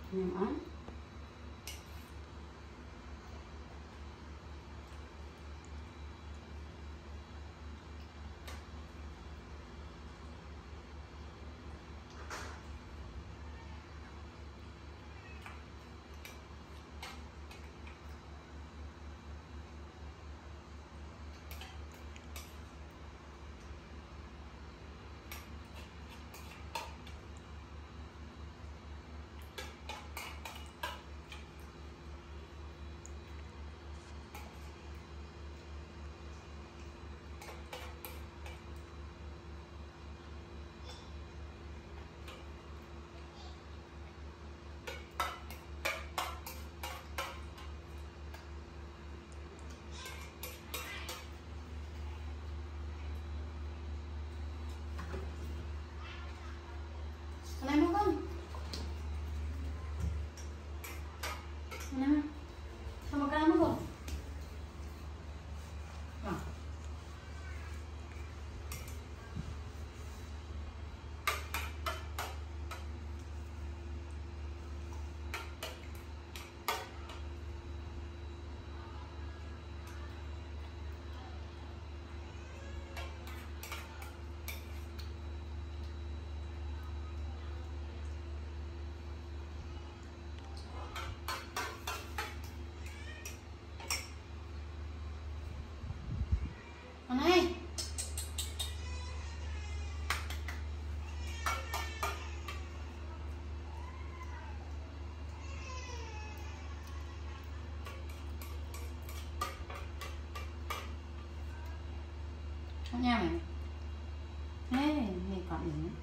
ăn. Làm không con? Làm sama kamu kok. Nah. Này. Không nha mày. Ê, này còn gì nữa.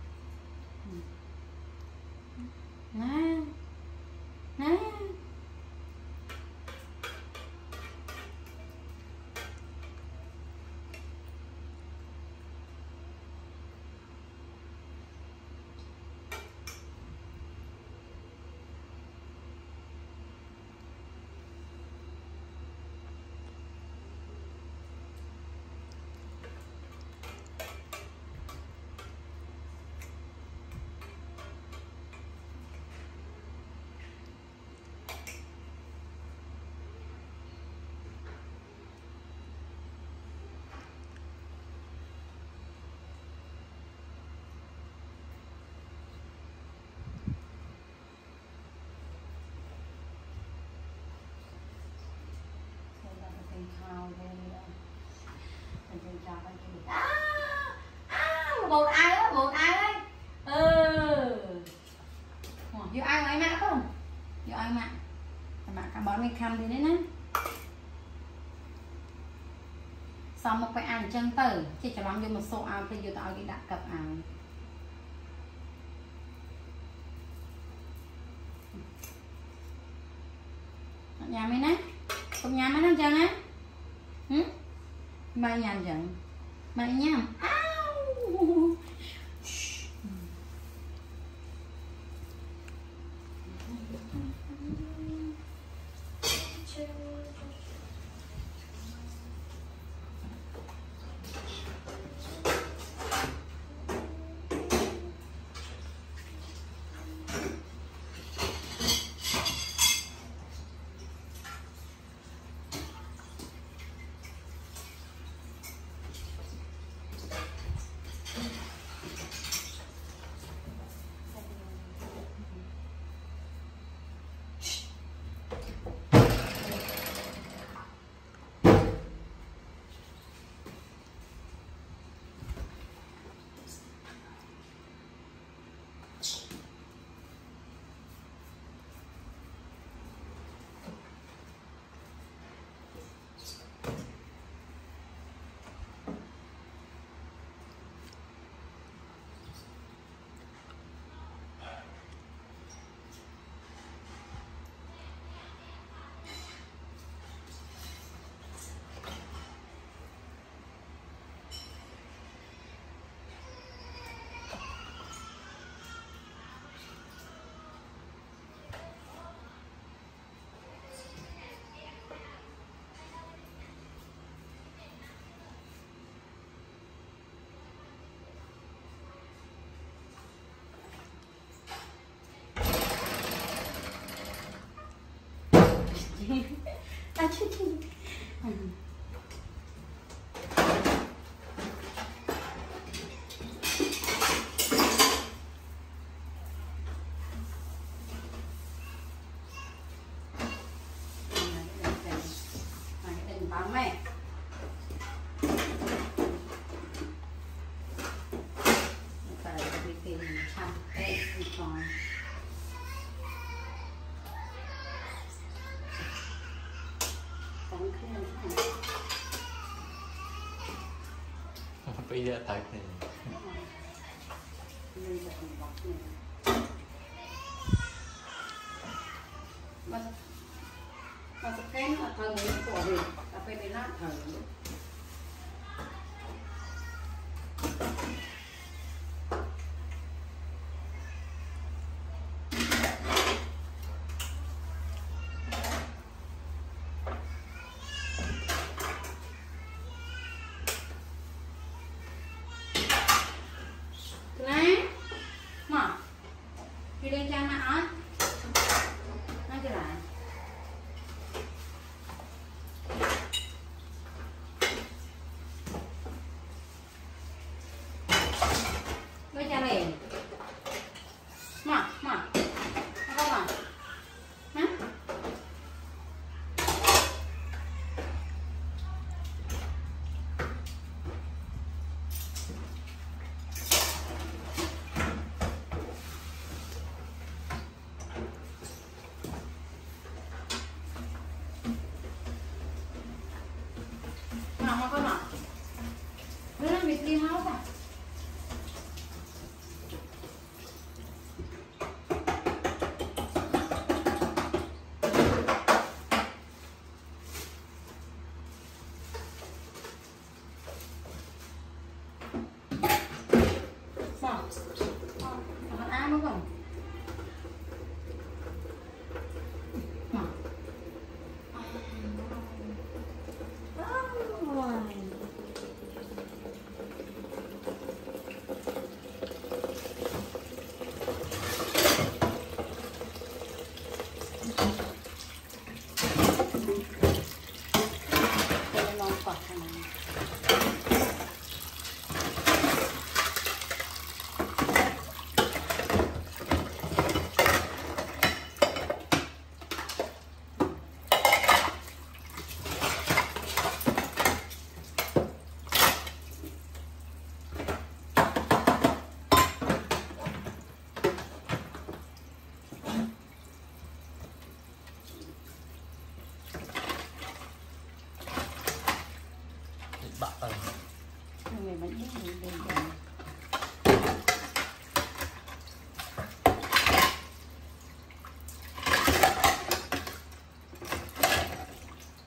Nè. Nè. Một ai đó, một ai đấy. Vô ai ngoài mạ không? Vô ai mạ. Mạ cả bọn mình khăm đi đấy nè. Xong một cái ăn chân tử, chỉ cho lắm vô một số áo thì vô tao đi đặt cặp áo. Nhà mình nè. Cùng nhà mình ăn chân á. Mày nhàn chẳng. Mày nhầm. bây giờ thật này mà cái nó thờ người của việc cà phê này nó thờ đi lên cho nó ớt nói cho lại với cha liền mà không à hả mà con ạ nó là việc đi máu à con ăn đúng không bạc rồi người vẫn biết